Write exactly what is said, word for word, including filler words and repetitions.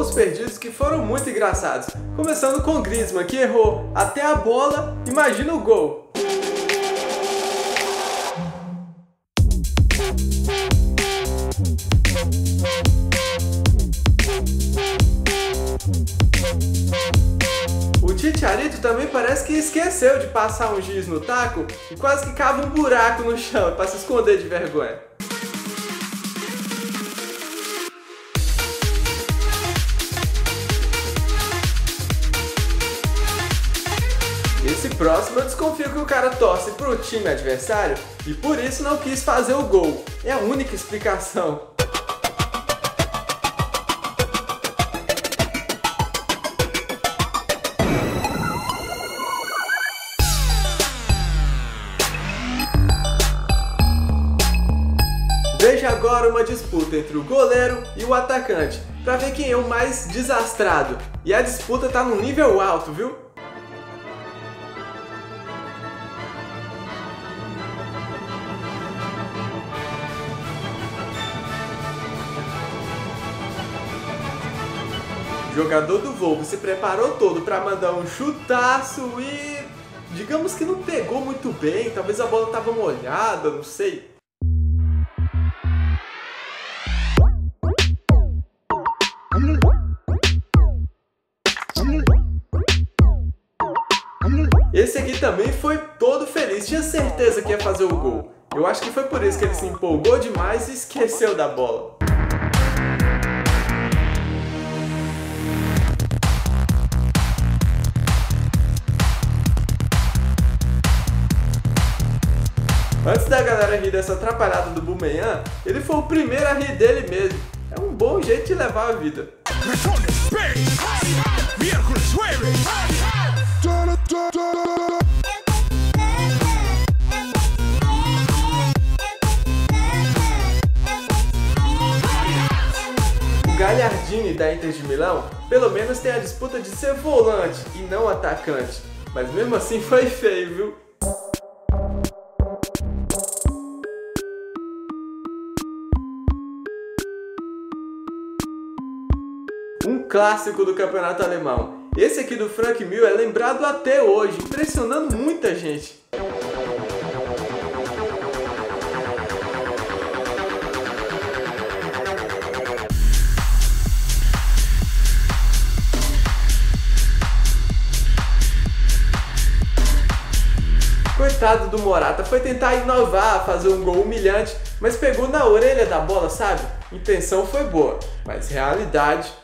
gols perdidos que foram muito engraçados. Começando com o Griezmann, que errou até a bola, imagina o gol. O Chicharito também parece que esqueceu de passar um giz no taco e quase que cava um buraco no chão para se esconder de vergonha. Esse próximo eu desconfio que o cara torce pro time adversário e por isso não quis fazer o gol. É a única explicação. Veja agora uma disputa entre o goleiro e o atacante, para ver quem é o mais desastrado. E a disputa tá num nível alto, viu? O jogador do Volvo se preparou todo para mandar um chutaço e... digamos que não pegou muito bem, talvez a bola estava molhada, não sei. Esse aqui também foi todo feliz, tinha certeza que ia fazer o gol. Eu acho que foi por isso que ele se empolgou demais e esqueceu da bola. Antes da galera rir dessa atrapalhada do Bumeyan, ele foi o primeiro a rir dele mesmo. É um bom jeito de levar a vida. O Gagliardini da Inter de Milão, pelo menos tem a disputa de ser volante e não atacante. Mas mesmo assim foi feio, viu? Um clássico do campeonato alemão. Esse aqui do Frank Mill é lembrado até hoje, impressionando muita gente. Coitado do Morata, foi tentar inovar, fazer um gol humilhante, mas pegou na orelha da bola, sabe? Intenção foi boa, mas realidade